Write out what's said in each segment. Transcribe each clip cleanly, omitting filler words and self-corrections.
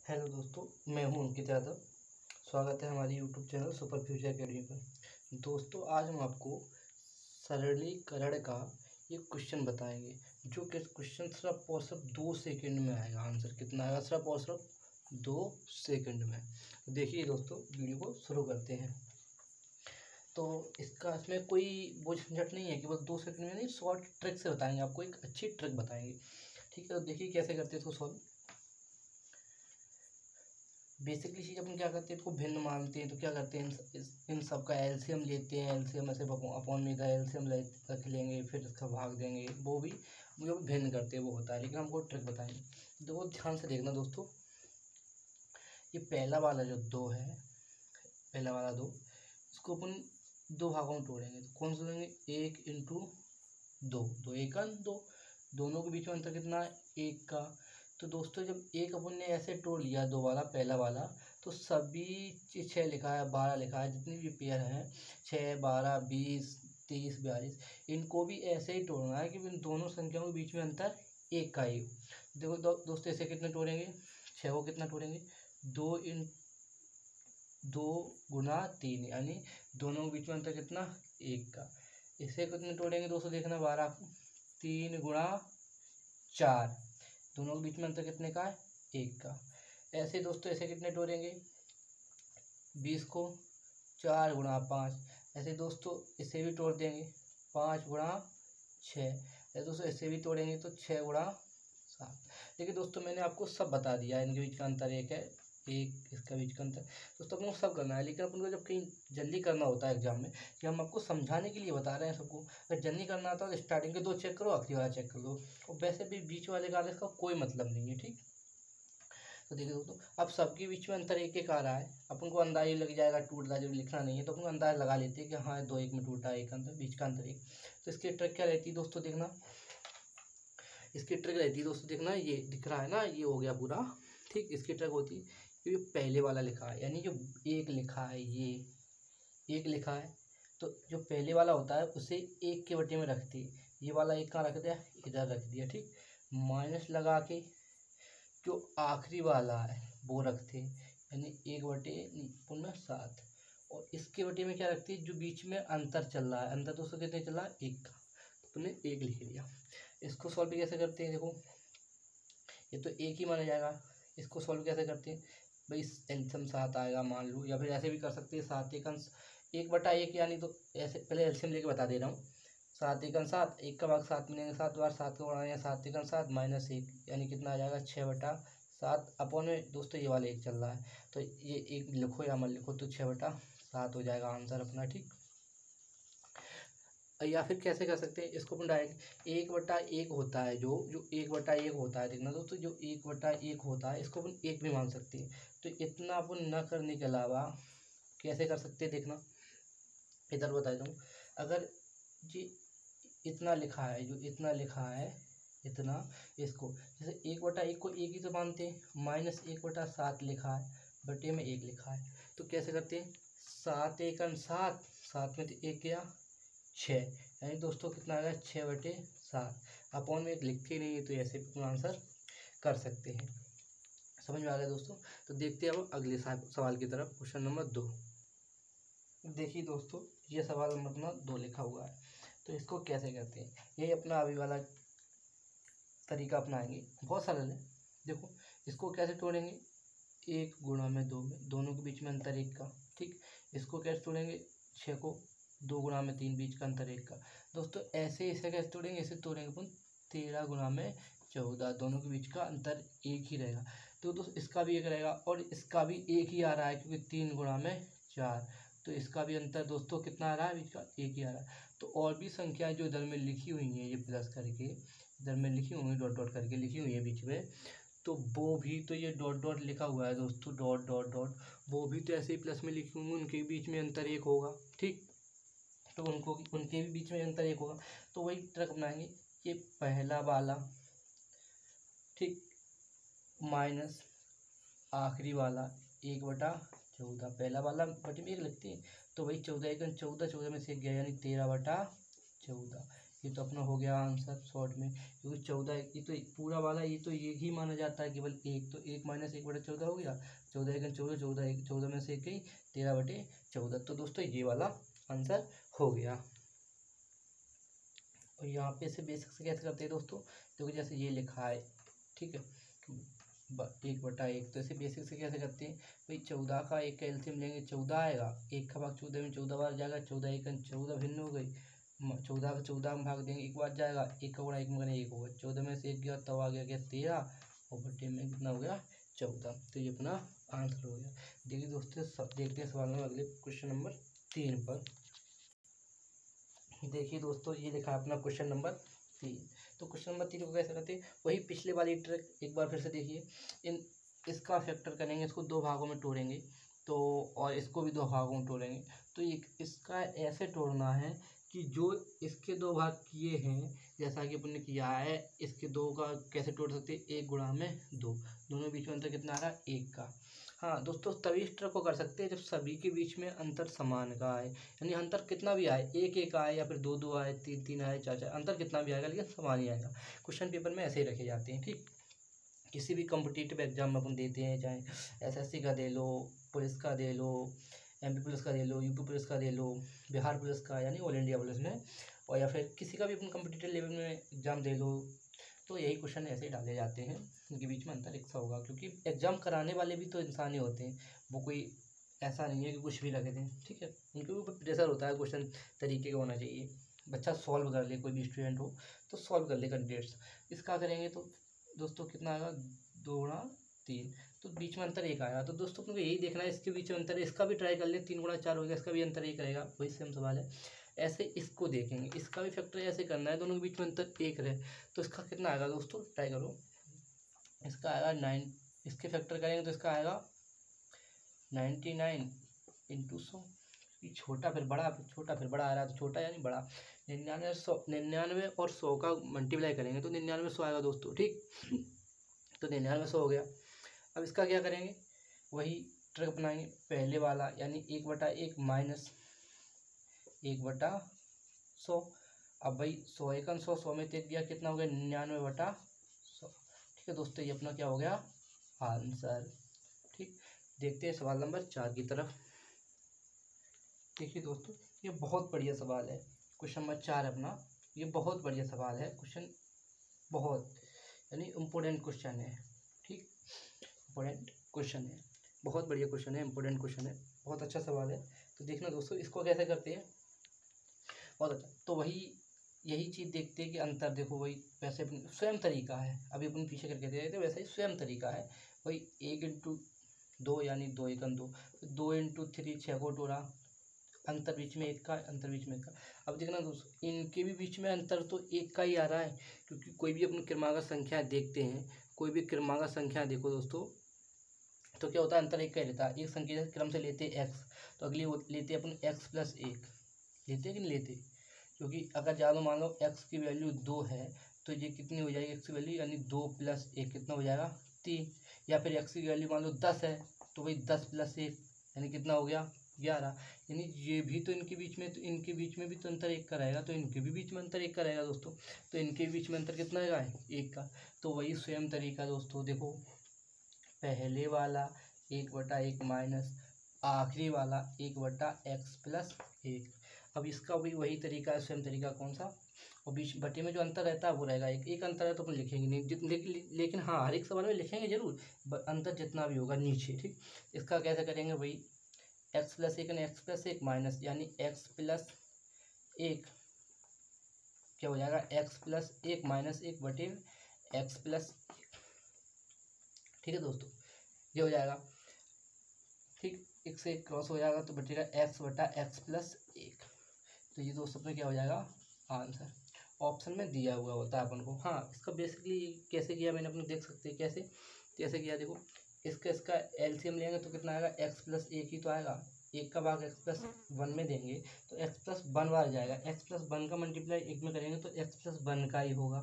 Hello दोस्तों, मैं हूं अंकित यादव। स्वागत है हमारी YouTube channel super future academy पर। दोस्तों, आज हम आपको सरलीकरण का एक क्वेश्चन बताएंगे, जो कि क्वेश्चन सिर्फ और सिर्फ 2 सेकंड में आएगा। आंसर कितना आएगा? सिर्फ और सिर्फ 2 सेकंड में। देखिए दोस्तों, वीडियो को शुरू करते हैं। तो इसमें कोई बोझ झंझट नहीं है कि बस 2 सेकंड में नहीं, शॉर्ट ट्रिक से बताएंगे आपको, एक अच्छी ट्रिक बताएंगे। ठीक है, तो देखिए कैसे करते हैं इसको सॉल्व। बेसिकली चीज़ अपन क्या करते हैं, इसको भिन्न मानते हैं। तो क्या करते हैं, इन सब का एलसीएम लेते हैं। एलसीएम ऐसे अपॉन में का एलसीएम रख लेंगे, फिर इसका भाग देंगे। वो भी जो भिन्न करते हैं वो होता है, लेकिन हमको ट्रिक बताएंगे। तो वो ध्यान से देखना दोस्तों। ये पहला वाला जो 2 है, पहला वाला 2, इसको अपन 2 भागों में तोड़ेंगे। तो कौन सा तोड़ेंगे? 1 इंटू 2, 2 1 2, दोनों के बीच में अंतर कितना है? 1 का। तो दोस्तों, जब एक अपन ने ऐसे तोड़ लिया 2 वाला, पहला वाला, तो सभी 6 लिखा है, 12 लिखा है, जितनी भी पेयर हैं 6 12 20 30 42, इनको भी ऐसे ही तोड़ना है कि इन दोनों संख्याओं के बीच में अंतर 1 का ही हो। देखो दोस्तों, ऐसे कितने तोड़ेंगे? 6 को कितना तोड़ेंगे? 2 गुना 3, यानी दोनों के बीच में अंतर कितना? 1 का। इसे कितने तोड़ेंगे दोस्तों? देखना, 12 को 3 गुणा 4, दोनों के बीच में अंतर कितने का है? 1 का। ऐसे दोस्तों, ऐसे कितने तोड़ेंगे? 20 को 4 गुणा 5। ऐसे दोस्तों इसे भी तोड़ देंगे, 5 गुणा 6। ऐसे दोस्तों इसे भी तोड़ेंगे तो 6 गुणा 7। देखिए दोस्तों, मैंने आपको सब बता दिया है, इनके बीच का अंतर 1 है, 1 इसका बीच का अंतर। दोस्तों अपन को सब करना है, लेकिन अपन को जब कहीं जल्दी करना होता है एग्जाम में, कि हम आपको समझाने के लिए बता रहे हैं सबको। अगर जल्दी करना आता है तो स्टार्टिंग के 2 चेक करो, आखिरी वाला चेक कर लो, और वैसे भी बीच वाले का इसका कोई मतलब नहीं है। ठीक, तो देखिए दोस्तों, अब सबके बीच में अंतर 1 1 आ रहा है। अपन को अंदाजा लग जाएगा, टूटता जब लिखना नहीं है तो अपन को अंदाजा लगा लेते हैं कि हाँ 2 1 में टूटा, एक अंतर, बीच का अंतर 1। तो इसकी ट्रिक क्या रहती है दोस्तों? देखना, इसकी ट्रिक रहती है दोस्तों, देखना, ये दिख रहा है ना, ये हो गया पूरा। ठीक, इसकी ट्रिक होती है कि जो पहले वाला लिखा है, यानी जो 1 लिखा है, ये 1 लिखा है, तो जो पहले वाला होता है उसे 1 के बटे में रखते, ये वाला 1 कहाँ रख दिया? इधर रख दिया। ठीक, माइनस लगा के जो आखिरी वाला है वो रखते, यानी 1 बटे पुनः 7, और इसके बटे में क्या रखते हैं? जो बीच में अंतर चल रहा है, अंतर दोस्तों कितने चल रहा है? 1 का, तो तुमने 1 लिख लिया। इसको सॉल्व कैसे करते हैं? देखो, ये तो 1 ही माना जाएगा। इसको सॉल्व कैसे करते हैं भाई? एलसीएम 7 आएगा मान लो, या फिर ऐसे भी कर सकते हैं, 7 1 अंश 1 बटा 1, यानी तो ऐसे पहले एलसीएम लेके बता दे रहा हूँ। 7 1 7, 1 का भाग 7 मिलेंगे, 7 बार 7 को बढ़ाएंगे, 7 1 7 माइनस 1, यानी कितना आ जाएगा? 6 बटा 7 अपॉन में दोस्तों ये वाला 1 चल रहा है, तो ये 1 लिखो या मत लिखो, तो 6 बटा 7 हो जाएगा आंसर अपना। ठीक, या फिर कैसे कर सकते हैं इसको अपन डायरेक्ट, 1 बटा 1 होता है, जो 1 बटा 1 होता है, देखना दोस्तों, जो 1 बटा 1 होता है इसको अपन 1 भी मान सकते हैं। तो इतना अपन न करने के अलावा कैसे कर सकते हैं? देखना, इधर बता देता हूँ। अगर जी इतना लिखा है, जो इतना लिखा है, इतना, इसको जैसे 1 बटा 1 को 1 ही तो मानते हैं, माइनस 1 बटा 7 लिखा है, बटे में 1 लिखा है, तो कैसे करते हैं? 7 1 7, 7 में तो 1 गया 6, यानी दोस्तों कितना आ गया? 6 बटे 7, अपॉन में 1 लिखते ही नहीं है, तो ऐसे भी आंसर कर सकते हैं। समझ में आ गया दोस्तों? तो देखते हैं अब अगले सवाल की तरफ, क्वेश्चन नंबर 2। देखिए दोस्तों, ये सवाल नंबर अपना 2 लिखा हुआ है, तो इसको कैसे करते हैं? यही अपना अभी वाला तरीका अपनाएंगे, बहुत सरल है। देखो, इसको कैसे तोड़ेंगे? 1 गुणा में 2 में, दोनों के बीच में अंतर 1 का। ठीक, इसको कैसे तोड़ेंगे? 6 को 2 गुणा में 3, बीच का अंतर 1 का। दोस्तों ऐसे इसे कैसे तोड़ेंगे? इसे तोड़ेंगे अपन 13 गुणा में 14, दोनों के बीच का अंतर 1 ही रहेगा। तो दोस्तों इसका भी 1 रहेगा, और इसका भी 1 ही आ रहा है, क्योंकि 3 गुणा में 4, तो इसका भी अंतर दोस्तों कितना आ रहा है? बीच का 1 ही आ रहा है। तो और भी संख्याएं जो इधर में लिखी हुई हैं, ये प्लस करके इधर में लिखी हुई है, डॉट डॉट करके लिखी हुई है बीच में, तो वो भी तो ये डॉट डॉट लिखा हुआ है दोस्तों, डॉट डॉट डॉट, वो भी तो ऐसे ही प्लस में लिखी होंगी, उनके बीच में अंतर 1 होगा। ठीक, तो उनके भी बीच में अंतर 1 होगा, तो वही ट्रिक अपनाएंगे। ये पहला वाला, ठीक, माइनस आखिरी वाला 1 बटा 14, पहला वाला बटे में 1 लिखते हैं, तो वही 14 1 14, 14 में से 1 गया, यानी 13 बटा 14, ये तो अपना हो गया आंसर शॉर्ट में, क्योंकि 14 ये तो पूरा वाला ये तो ये ही माना जाता है केवल एक, तो 1 - 1/14 हो गया, 14 × 14, 14 में से 1 गई, 13/14। तो दोस्तों ये वाला आंसर हो गया। और यहाँ पे इसे बेसिक से कैसे करते हैं दोस्तों, क्योंकि जैसे ये लिखा है, ठीक है, 1/1, तो इसे बेसिक से कैसे करते हैं भाई, 14 का 1 का एलसीएम लेंगे 14 आएगा, 1 का भाग 14 में 14 बार जाएगा, 14 × 1 = 14 भिन्न हो गई, 14 का 14 में भाग देंगे 1 बार जाएगा, 1 का गुणा 1 में करें 1 होगा, 14 में से 1 गया तो आ गया 13 और बटे में कितना हो गया 14। तो ये अपना आंसर हो गया। देखिए दोस्तों देखते हैं सवाल में अगले क्वेश्चन नंबर 3 पर। देखिए दोस्तों ये लिखा है अपना क्वेश्चन नंबर 3। तो क्वेश्चन नंबर 3 को कैसे करते हैं, वही पिछले वाली ट्रिक एक बार फिर से देखिए। इसका फैक्टर करेंगे, इसको 2 भागों में तोड़ेंगे, तो और इसको भी 2 भागों में तोड़ेंगे। तो इसका ऐसे तोड़ना है कि जो इसके 2 भाग किए हैं, जैसा कि अपन ने किया है, इसके 2 का कैसे तोड़ सकते हैं, 1 गुणा में 2, दोनों बीच में अंतर कितना आ रहा है 1 का। हाँ दोस्तों तभी इस ट्रिक को कर सकते हैं जब सभी के बीच में अंतर समान का आए, यानी अंतर कितना भी आए, 1-1 आए या फिर 2-2 आए, 3-3 आए, 4-4, अंतर कितना भी आएगा लेकिन समान ही आएगा। क्वेश्चन पेपर में ऐसे ही रखे जाते हैं। ठीक, किसी भी कॉम्पिटिटिव एग्जाम में अपन देते हैं, चाहे एसएससी का दे लो, पुलिस का दे लो, एमपी पुलिस का दे लो, यूपी पुलिस का दे लो, बिहार पुलिस का यानी ऑल इंडिया पुलिस में, और या फिर किसी का भी अपन कॉम्पिटिटिव लेवल में एग्जाम दे लो, तो यही क्वेश्चन ऐसे ही डाले जाते हैं, उनके बीच में अंतर एक सा होगा, क्योंकि एग्जाम कराने वाले भी तो इंसान ही होते हैं, वो कोई ऐसा नहीं है कि कुछ भी लगे थे। ठीक है, उनके ऊपर प्रेशर होता है, क्वेश्चन तरीके का होना चाहिए, बच्चा सॉल्व कर ले, कोई भी स्टूडेंट हो तो सॉल्व कर ले कैंडिडेट्स। इसका करेंगे तो दोस्तों कितना आएगा, 2 × 3, तो बीच में अंतर 1 आएगा। तो दोस्तों अपने को यही देखना है, इसके बीच में अंतर, इसका भी ट्राई कर ले, 3 × 4 हो गया, इसका भी अंतर 1 रहेगा, वही सेम सवाल है। ऐसे इसको देखेंगे, इसका भी फैक्टर ऐसे करना है, दोनों के बीच में अंतर 1 रहे, तो इसका कितना आएगा दोस्तों, ट्राई करो, इसका आएगा 9, इसके फैक्टर करेंगे तो इसका आएगा 99 × 100, छोटा फिर बड़ा, फिर छोटा फिर बड़ा आ रहा है, तो छोटा यानी बड़ा, 99 और 100 का मल्टीप्लाई करेंगे तो 99 100 आएगा दोस्तों। ठीक, तो 99 100 हो गया। अब इसका क्या करेंगे, वही ट्रिक अपनाएंगे, पहले वाला यानी 1/1 माइनस 1/100। अब भाई 100 × 100, 100 में 1 दिया, कितना हो गया 99/100। ठीक है दोस्तों, ये अपना क्या हो गया आंसर। ठीक, देखते हैं सवाल नंबर 4 की तरफ। देखिए दोस्तों ये बहुत बढ़िया सवाल है, क्वेश्चन नंबर 4 अपना, ये बहुत बढ़िया सवाल है, क्वेश्चन बहुत यानी इम्पोर्टेंट क्वेश्चन है। ठीक, इम्पोर्टेंट क्वेश्चन है, बहुत बढ़िया क्वेश्चन है, इम्पोर्टेंट क्वेश्चन है, बहुत अच्छा सवाल है। तो देखना दोस्तों इसको कैसे करते हैं, बहुत अच्छा। तो वही यही चीज़ देखते हैं कि अंतर देखो, वही वैसे स्वयं तरीका है, अभी अपन पीछे करके दे रहे थे, वैसे ही स्वयं तरीका है, वही 1 × 2 यानी 2 × 2, 2 × 3 6 को तोड़ा, अंतर बीच में 1 का, अंतर बीच में 1 का। अब देखना दोस्तों इनके भी बीच में अंतर तो 1 का ही आ रहा है, क्योंकि कोई भी अपन क्रमागत संख्या देखते हैं, कोई भी क्रमागत संख्या देखो दोस्तों, तो क्या होता है अंतर 1 का ही रहता है। एक संख्या क्रम से लेते हैं x, तो अगली लेते हैं अपन x + 1, लेते कि नहीं लेते, क्योंकि अगर ज़्यादा मान लो x की वैल्यू 2 है, तो ये कितनी हो जाएगी x की वैल्यू, यानी 2 + 1 कितना हो जाएगा 3, या फिर x की वैल्यू मान लो 10 है, तो वही 10 + 1 यानी कितना हो गया 11, यानी ये भी तो इनके बीच में, तो इनके बीच में भी तो अंतर 1 का रहेगा, तो इनके भी बीच में अंतर 1 का रहेगा दोस्तों, तो इनके बीच में अंतर कितना आएगा 1 का। तो वही स्वयं तरीका दोस्तों, देखो पहले वाला 1/1 माइनस आखिरी वाला 1/x + 1। अब इसका भी वही तरीका है, स्वयं तरीका कौन सा, और बीच बटे में जो अंतर रहता है वो रहेगा एक अंतर है, तो अपन लिखेंगे नहीं, लेकिन हाँ हर एक सवाल में लिखेंगे जरूर, अंतर जितना भी होगा नीचे। ठीक, इसका कैसे करेंगे, वही x + 1 यानी x + 1 माइनस यानी x + 1 क्या हो जाएगा, x + 1 माइनस 1/x + 1। ठीक है दोस्तों, ये हो जाएगा। ठीक, 1 से 1 क्रॉस हो जाएगा तो बचेगा x/x + 1। तो ये दोस्तों में क्या हो जाएगा आंसर, ऑप्शन में दिया हुआ होता है अपन को। हाँ, इसका बेसिकली कैसे किया मैंने, अपन देख सकते हैं कैसे किया। देखो इसका एलसीएम लेंगे तो कितना आएगा, x + 1 ही तो आएगा, 1 का भाग x + 1 में देंगे तो x + 1 बार जाएगा, x + 1 का मल्टीप्लाई 1 में करेंगे तो x + 1 का ही होगा।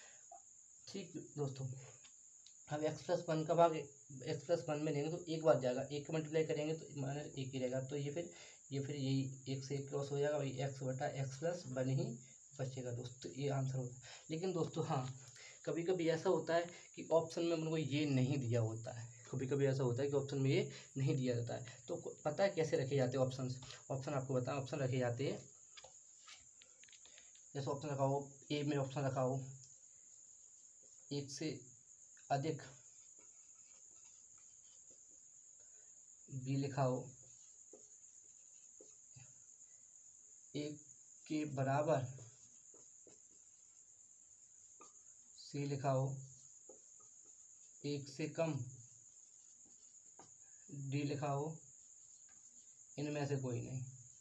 ठीक दोस्तों, अब x + 1 का भाग x + 1 में लेंगे तो 1 बार जाएगा, 1 का मल्टीप्लाई करेंगे तो -1 ही रहेगा, तो ये फिर यही 1 से 1 क्रॉस हो जाएगा, वही x/x + 1 ही बचेगा दोस्तों, ये आंसर होता है। लेकिन दोस्तों हाँ, कभी कभी ऐसा होता है कि ऑप्शन में उनको ये नहीं दिया होता है, कभी कभी ऐसा होता है कि ऑप्शन में ये नहीं दिया जाता है। तो पता है कैसे रखे जाते हैं ऑप्शन? ऑप्शन आपको बताएं, ऑप्शन रखे जाते हैं जैसे ऑप्शन रखा हो, ए में ऑप्शन रखा हो एक से अधिक, बी लिखा हो एक के बराबर, सी लिखा हो एक से कम, डी लिखा हो इनमें से कोई नहीं,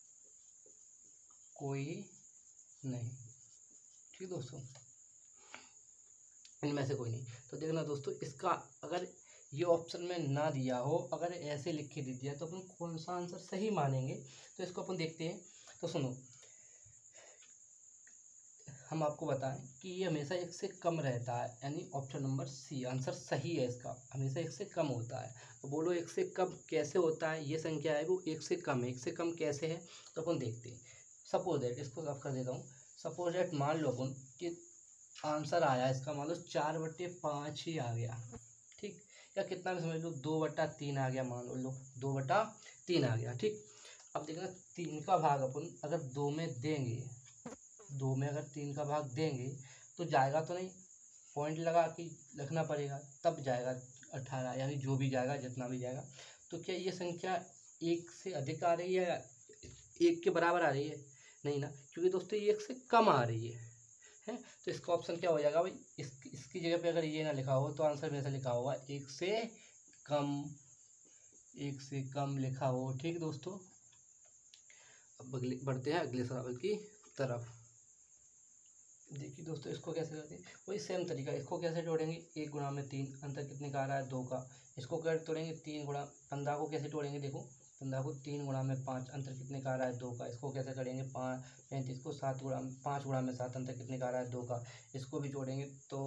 कोई नहीं। ठीक दोस्तों, इनमें से कोई नहीं। तो देखना दोस्तों, इसका अगर ये ऑप्शन में ना दिया हो, अगर ऐसे लिख के दे दिया तो अपन कौन सा आंसर सही मानेंगे? तो इसको अपन देखते हैं। तो सुनो, हम आपको बताएं कि ये हमेशा एक से कम रहता है, यानी ऑप्शन नंबर सी आंसर सही है इसका, हमेशा एक से कम होता है। तो बोलो एक से कम कैसे होता है? ये संख्या है वो एक से कम है, एक से कम कैसे है? तो अपन देखते हैं। सपोज दैट, इसको साफ कर देता हूँ। सपोज दैट मान लो अपन कि आंसर आया इसका, मान लो 4/5 ही आ गया, ठीक, या कितना भी समझ लो 2/3 आ गया, मान लो 2/3 आ गया, ठीक। अब देखना 3 का भाग अपन अगर 2 में देंगे, 2 में अगर 3 का भाग देंगे तो जाएगा तो नहीं, पॉइंट लगा के रखना पड़ेगा तब जाएगा 18, यानी जो भी जाएगा जितना भी जाएगा। तो क्या ये संख्या एक से अधिक आ रही है या एक के बराबर आ रही है? नहीं ना, क्योंकि दोस्तों ये एक से कम आ रही है। तो इसका ऑप्शन क्या हो जाएगा भाई? इसकी जगह पे अगर ये ना लिखा हो तो आंसर में ऐसा लिखा होगा एक से कम, एक से कम लिखा हो। ठीक दोस्तों, अब अगले बढ़ते हैं अगले सवाल की तरफ। देखिए दोस्तों, इसको कैसे करते हैं? वही सेम तरीका, इसको कैसे जोड़ेंगे? 1 गुणा में 3, अंतर कितने का आ रहा है? 2 का। इसको कैसे तोड़ेंगे? 3 गुणा 15 को कैसे तोड़ेंगे? देखो 15 को 3 गुणा में 5, अंतर कितने का आ रहा है? 2 का। इसको कैसे करेंगे? 35 को 5 गुणा में 7, अंतर कितने का आ रहा है? 2 का। इसको भी जोड़ेंगे तो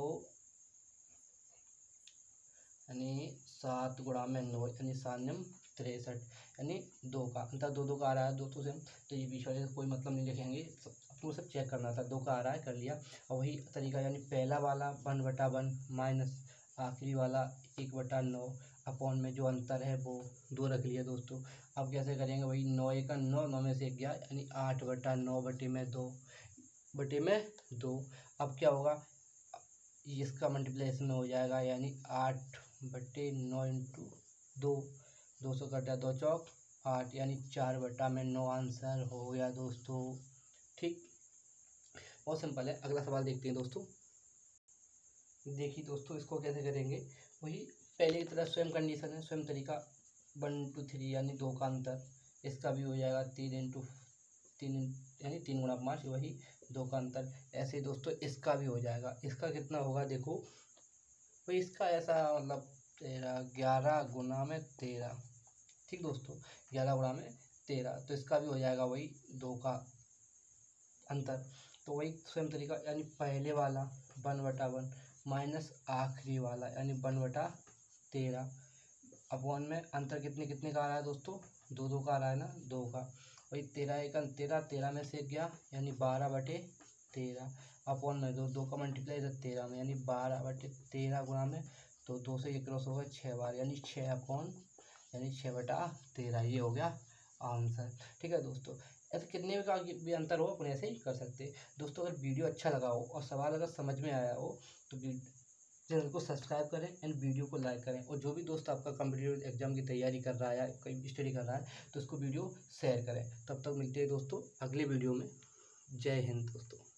यानी 7 गुणा में 9, यानी 7 63, यानी 2 का। अंतर 2 का आ रहा है दोस्तों से। तो ये बीच वाले कोई मतलब नहीं लिखेंगे, आपको सब चेक करना था। 2 का आ रहा है, कर लिया। और वही तरीका, यानी पहला वाला 1/1 माइनस आखिरी वाला 1/9 अपॉन में जो अंतर है वो 2 रख लिया दोस्तों। अब कैसे करेंगे? वही 9 1 9, 9 में से 1 गया, यानी 8/9 बटे में 2। अब क्या होगा? इसका मल्टीप्लिकेशन में हो जाएगा, यानी 8/9 इंटू 2, 200 कटा 2 चौक 8, यानी 4/9 आंसर हो गया दोस्तों। ठीक, बहुत सिंपल है। अगला सवाल देखते हैं दोस्तों। देखिए दोस्तों, इसको कैसे करेंगे? वही पहले की तरह सेम कंडीशन है, सेम तरीका। 1 2 3 यानी 2 का अंतर, इसका भी हो जाएगा 3 इंटू 3, यानी 3 गुणा 5, वही 2 का अंतर। ऐसे ही दोस्तों इसका भी हो जाएगा। इसका कितना होगा? देखो भाई, इसका ऐसा मतलब 11 गुणा में 13। ठीक दोस्तों, 11 गुणा में 13, तो इसका भी हो जाएगा वही 2 का अंतर। तो वही सेम तरीका, यानी पहले वाला 1/1 माइनस आखिरी वाला, यानी 1/13 अपॉन में अंतर कितने कितने का आ रहा है दोस्तों? 2 का आ रहा है ना, 2 का। वही 13 1 13, 13 में से गया, यानी 12/13 अपॉन में 2 का मल्टीप्लाई इधर 13 में, यानी 12/13 गुणा में तो 2 से 1 क्रॉस होगा 6 बार, यानी 6 अपॉन, यानी 6/13। ये हो गया आंसर। ठीक है दोस्तों, ऐसे कितने का भी अंतर हो अपन ऐसे ही कर सकते हैं दोस्तों। अगर वीडियो अच्छा लगा हो और सवाल अगर समझ में आया हो तो चैनल को सब्सक्राइब करें एंड वीडियो को लाइक करें। और जो भी दोस्त आपका कॉम्पिटिटिव एग्जाम की तैयारी कर रहा है या कहीं स्टडी कर रहा है तो उसको वीडियो शेयर करें। तब तक मिलते हैं दोस्तों अगले वीडियो में। जय हिंद दोस्तों।